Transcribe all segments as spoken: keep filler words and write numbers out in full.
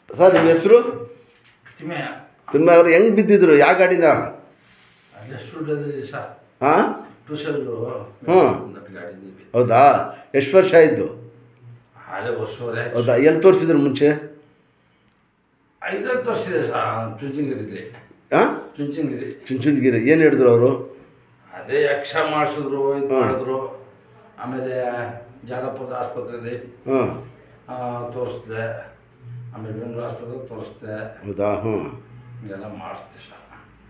Sir ನಿಮ್ಮ ಹೆಸರು? ತಿಮ್ಮಯ್ಯ. ತಿಮ್ಮ ಅವರು ಹೆಂಗೆ ಬಿದ್ದಿದ್ರು? ಯಾವ ಗಾಡಿನ? ಸರ್ ಹಾಂ ಟೂಷಲ್ಲು ಹ್ಞೂ ಗಾಡಿ. ಹೌದಾ? ಎಷ್ಟು ವರ್ಷ ಆಯಿತು? ಅದೇ ವರ್ಷವರೆ. ಹೌದಾ? ಎಲ್ಲಿ ತೋರಿಸಿದ್ರು ಮುಂಚೆ? ಐದತ್ತು ವರ್ಷ ಇದೆ ಸರ್. ಚುಂಚನಗಿರಿಲಿ. ಹಾಂ ಚುಂಚನಗಿರಿ. ಚುಂಚನಗಿರಿ ಏನು ಹೇಳಿದ್ರು ಅವರು? ಅದೇ ಯಕ್ಷ ಮಾಡಿಸಿದ್ರು, ಇದು ಮಾಡಿದ್ರು. ಆಮೇಲೆ ಜಾನಪದ ಆಸ್ಪತ್ರೆಯಲ್ಲಿ ಹಾಂ ತೋರಿಸ್ದೆ. ಆಮೇಲೆ ಬೆಂಗಳೂರು ಆಸ್ಪತ್ರೆ ತೋರಿಸ್ದೆ. ಹೌದಾ? ಹ್ಞೂ ಇದೆಲ್ಲ ಮಾಡಿಸ್ದೆ ಸರ್.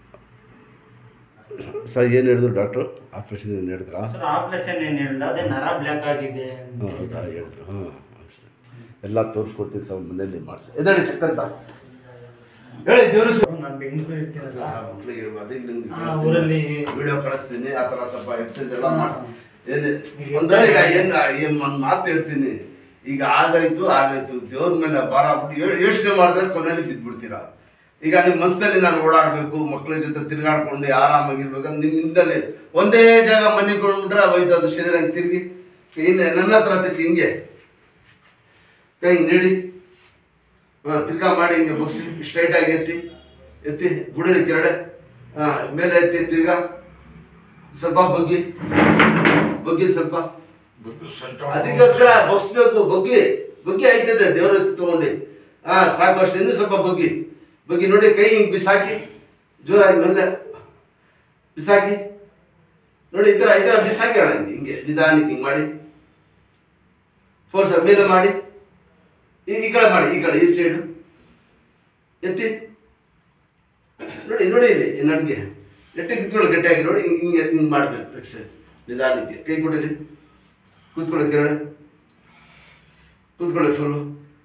ಸರ್ ಏನು ಹೇಳಿದ್ರು ಡಾಕ್ಟ್ರು? ಆಪ್ರೇಷನ್ ಏನು ಹೇಳಿದ್ರಾ? ಸರ್ ಆಪ್ರೇಷನ್ ಏನು ಹೇಳಿಲ್ಲ, ಅದೇ ನರ ಬ್ಲ್ಯಾಕ್ ಆಗಿದೆ. ಹಾಂ ಹೌದಾ ಹೇಳಿದ್ರು. ಹಾಂ ಅಷ್ಟೇ ಎಲ್ಲ ತೋರಿಸ್ಕೊಡ್ತೀವಿ ಸರ್, ಮನೇಲಿ ಮಾಡಿಸಿ. ಎದಡಿ ಚೆಕ್ ಅಂತ ಹೇಳಿ ದೇವರು. ನಾನು ಬೆಂಗಳೂರು ಇರ್ತೀನಿ ಸರ್. ಮಕ್ಕಳಿಗೆ ಅದೇ ಊರಲ್ಲಿ ವಿಡಿಯೋ ಕಳಿಸ್ತೀನಿ. ಆ ಥರ ಸ್ವಲ್ಪ ಎಕ್ಸಸೈಸ್ ಎಲ್ಲ ಮಾಡಿಸಿ. ಏನು ಒಂದೇ ಈಗ ಏನು ಏನು ಒಂದು ಮಾತು ಹೇಳ್ತೀನಿ. ಈಗ ಆಗಾಯ್ತು ಆಗಾಯ್ತು ದೇವ್ರ ಮೇಲೆ ಭಾರ ಆಗ್ಬಿಟ್ಟು ಯೋಚನೆ ಮಾಡಿದ್ರೆ ಕೊನೆಯಲ್ಲಿ ಬಿದ್ದುಬಿಡ್ತೀರಾ. ಈಗ ನಿಮ್ಮ ಮನಸ್ಸಲ್ಲಿ ನಾನು ಓಡಾಡಬೇಕು, ಮಕ್ಕಳ ಜೊತೆ ತಿರುಗಾಡ್ಕೊಂಡು ಆರಾಮಾಗಿರ್ಬೇಕಂದ್ರೆ ನಿಮ್ಮಿಂದಲೇ ಒಂದೇ ಜಾಗ ಮನೆ ಕೊಂಡ್ಬಿಟ್ರೆ ಹೋಯ್ತು ಅದು ಶರೀರ ತಿರುಗಿ. ಇನ್ನು ನನ್ನ ಹತ್ರ ತಿರುಗಿ ಹಿಂಗೆ ಕೈ ಹಿಂಗೆ ನೀಡಿ ಹಾಂ ತಿರ್ಗಾ ಮಾಡಿ ಹಿಂಗೆ ಬಗ್ಸಿ ಸ್ಟ್ರೈಟಾಗಿ ಎತ್ತಿ ಎತ್ತಿ ಗುಡಿರಿ ಕೆರಡೆ ಹಾಂ ಮೇಲೆ ಎತ್ತಿ ತಿರ್ಗಾ ಸ್ವಲ್ಪ ಬಗ್ಗಿ ಬಗ್ಗಿ ಸ್ವಲ್ಪ. ಅದಕ್ಕೋಸ್ಕರ ಬಗ್ಸ್ಬೇಕು. ಬಗ್ಗಿ ಬಗ್ಗಿ ಆಯ್ತದೆ ದೇವ್ರ ಹೆಸರು ತಗೊಂಡು. ಹಾಂ ಸಾಕು ಅಷ್ಟೇ. ಇನ್ನೂ ಸ್ವಲ್ಪ ಬಗ್ಗಿ ಬಗ್ಗಿ ನೋಡಿ. ಕೈ ಹಿಂಗೆ ಬಿಸಾಕಿ ಜೋರಾಗಿ ಮೇಲೆ ಬಿಸಾಕಿ ನೋಡಿ. ಈ ಥರ ಈ ಥರ ಬಿಸಾಕಿ ಅಣ್ಣ ಹಿಂಗೆ ಹಿಂಗೆ ನಿಧಾನಕ್ಕೆ ಹಿಂಗೆ ಮಾಡಿ ಫೋರ್ಸ್ ಮೇಲೆ ಮಾಡಿ. ಈ ಈ ಕಡೆ ಮಾಡಿ, ಈ ಕಡೆ ಈ ಸೈಡು ಎತ್ತಿ ನೋಡಿ ನೋಡಿ. ಇಲ್ಲಿ ನಡಿಗೆ ಎಟ್ಟೆ ಕಿತ್ಕೊಳ್ಳಿ ಗಟ್ಟಿಯಾಗಿ ನೋಡಿ. ಹಿಂಗೆ ಹಿಂಗೆ ಹಿಂಗೆ ಮಾಡಬೇಕು ಎಕ್ಸಸೈಸ್ ನಿಧಾನಕ್ಕೆ. ಕೈ ಕೊಡಿರಿ. ಕೂತ್ಕೊಳ್ಳಿ ಕೆರಡೆ, ಕೂತ್ಕೊಳ್ಳಿ ಫುಲ್ಲು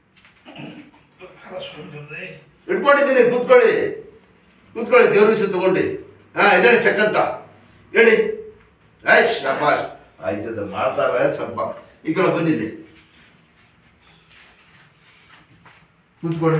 ಇಟ್ಕೊಂಡಿದ್ದೀನಿ. ಕೂತ್ಕೊಳ್ಳಿ ಕೂತ್ಕೊಳ್ಳಿ ದೇವ್ರ ವಿಷಯ ತಗೊಂಡು. ಹಾಂ ಎದಡಿ ಚೆಕ್ಕಂತ ಹೇಳಿ. ಆಯ್ತು ಶಬಾಷ್ ಆಯ್ತದ ಮಾಡ್ತಾರೆ. ಸ್ವಲ್ಪ ಈ ಕಡೆ ಬಂದಿಲ್ಲಿ ಕೂತ್ಕೊಳ್ಳಿ.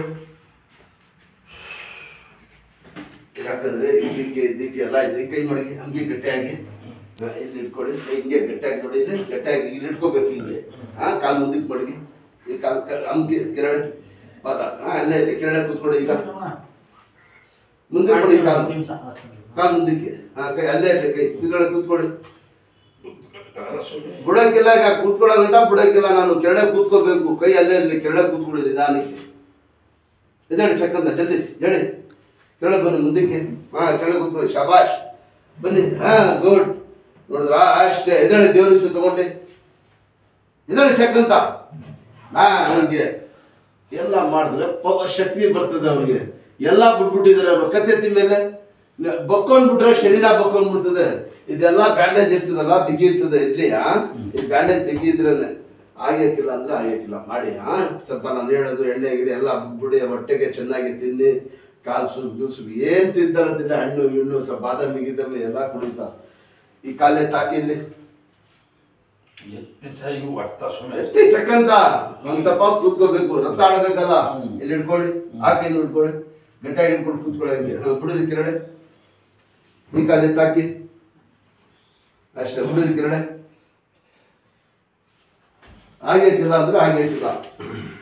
ಯಾಕಂದರೆ ಇದಕ್ಕೆ ಇದಕ್ಕೆ ಎಲ್ಲ ಇದೆ. ಕೈ ಮಾಡಿ ಹಂಗೆ ಗಟ್ಟಿಯಾಗಿ ಇಲ್ಲಿ ಇಟ್ಕೊಳ್ಳಿ. ಹಿಂಗೆ ಗಟ್ಟಿಯಾಗಿ ನೋಡಿ. ಇಲ್ಲಿ ಗಟ್ಟಿಯಾಗಿ ಇಲ್ಲಿ ಇಟ್ಕೋಬೇಕು. ಹಿಂಗೆ ಹಾಂ ಕಾಲು ಮುಂದಕ್ಕೆ ಮಡಗಿ ಈ ಕಾಲು ಹಂಗೆ ಕೆರಳೆ ಪಾದ. ಹಾಂ ಅಲ್ಲೇ ಇಲ್ಲಿ ಕೆರಳೆ ಕೂತ್ಕೊಳ್ಳಿ. ಈಗ ಮುಂದೆ ಕೊಡಿ ಕಾಲು ಕಾಲು ಮುಂದಕ್ಕೆ. ಹಾಂ ಕೈ ಅಲ್ಲೇ ಇರಲಿ. ಕೈ ಕೆರಳೆ ಕೂತ್ಕೊಳ್ಳಿ. ಬುಡಕ್ಕಿಲ್ಲ ಈಗ ಕೂತ್ಕೊಳ್ಳೋ ಗಂಟ ಬುಡಕ್ಕಿಲ್ಲ. ನಾನು ಕೆರಳೆ ಕೂತ್ಕೋಬೇಕು. ಕೈ ಅಲ್ಲೇ ಇರಲಿ. ಕೆರಳೆ ಕೂತ್ಕೊಳ್ಳಿ ನಿಧಾನಕ್ಕೆ. ಎದೇಳಿ ಚಕ್ಕಂತ ಜಲ್ದಿ ಹೇಳಿ. ಕೆಳಗೆ ಬನ್ನಿ ಮುಂದಕ್ಕೆ. ಹಾಂ ಕೆಳಗೆ ಕೂತ್ಕೊಳ್ಳಿ. ಶಬಾಷ್ ಬನ್ನಿ. ಹಾಂ ಗುಡ್ ನೋಡಿದ್ರಾ? ಅಷ್ಟೇ. ಎದೇಳಿ ದೇವ್ರ ವಿಷಯ ತಗೊಂಡೆ. ಎದೇಳಿ ಚಕ್ಕಂತ. ಹಾಂ ಅವ್ರಿಗೆ ಎಲ್ಲ ಮಾಡಿದ್ರೆ ಶಕ್ತಿ ಬರ್ತದೆ ಅವ್ರಿಗೆ. ಎಲ್ಲ ಬಿಟ್ಬಿಟ್ಟಿದ್ದಾರೆ ಅವರು. ಕತ್ತೆತ್ತಿ ಮೇಲೆ ಬಕ್ಕೊಂಡ್ಬಿಟ್ರೆ ಶರೀರ ಬಕ್ಕೊಂಡ್ಬಿಡ್ತದೆ. ಇದೆಲ್ಲ ಬ್ಯಾಂಡೇಜ್ ಇರ್ತದಲ್ಲ, ಬಿಗಿ ಇರ್ತದೆ ಇಲ್ಲಿ. ಹಾಂ ಈ ಬ್ಯಾಂಡೇಜ್ ಬಿಗಿ ಇದ್ರೆ ಆಗ್ಯಾಕಿಲ್ಲ ಅಂದ್ರೆ ಆಗ್ಯಾಕಿಲ್ಲ ಮಾಡಿ. ಹಾಂ ಸ್ವಲ್ಪ ನಾನು ಹೇಳೋದು ಎಣ್ಣೆ ಗಿಡಿ ಎಲ್ಲ ಬಿಡಿ. ಹೊಟ್ಟೆಗೆ ಚೆನ್ನಾಗಿ ತಿನ್ನಿ. ಕಾಲು ಸೂಪ್ ಜ್ಯೂಸು ಏನು ತಿಂತಾರೆ ತಿನ್ನ. ಹಣ್ಣು ಗಿಣ್ಣು ಸ್ವಲ್ಪ ಬಾದಾಮಿ ಗಿದಾಮಿ ಎಲ್ಲ ಕುಡಿ ಸರ್. ಈ ಕಾಲೇ ತಾಕಿ ಇಲ್ಲಿ ಎತ್ತಿ ಸಹ ಇವು ಅರ್ಥ ಸುಮ್ಮನೆ ಎತ್ತಿ ಚಕ್ಕಂತ ಒಂದು ಸ್ವಲ್ಪ ಹೊತ್ತು ಕೂತ್ಕೋಬೇಕು. ರಥ ಆಡಬೇಕಲ್ಲ. ಇಲ್ಲಿ ಹಿಡ್ಕೊಳ್ಳಿ. ಹಾಕಿ ಇಲ್ಲಿ ಹಿಡ್ಕೊಳ್ಳಿ. ಗಟ್ಟಿಯಾಗಿ ಹಿಡ್ಕೊಂಡು ಕೂತ್ಕೊಳ್ಳಿ. ಹಂಗೆ ಬಿಡಿದ್ರಿ ಕೆರಡೆ. ಈ ಕಾಲು ಎತ್ತಾಕಿ ಅಷ್ಟೇ. ಬಿಡಿದ್ರಿ ಕೆರಡೆ. ಆಗೇಕಿಲ್ಲ ಅಂದ್ರೆ ಆಗೇಕಿಲ್ಲ.